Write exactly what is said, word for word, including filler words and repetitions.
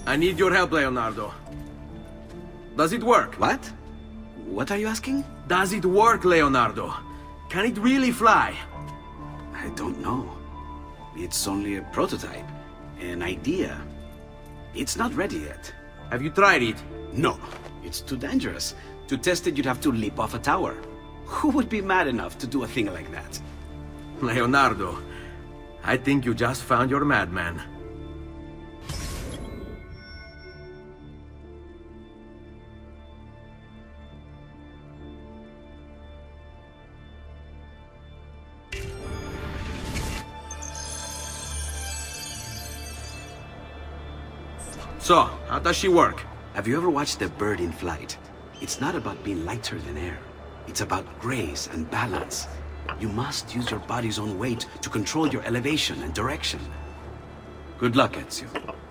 I need your help, Leonardo. Does it work? What? What are you asking? Does it work, Leonardo? Can it really fly? I don't know. It's only a prototype, an idea. It's not ready yet. Have you tried it? No, it's too dangerous. To test it, you'd have to leap off a tower. Who would be mad enough to do a thing like that? Leonardo, I think you just found your madman. So, how does she work? Have you ever watched a bird in flight? It's not about being lighter than air. It's about grace and balance. You must use your body's own weight to control your elevation and direction. Good luck, Ezio.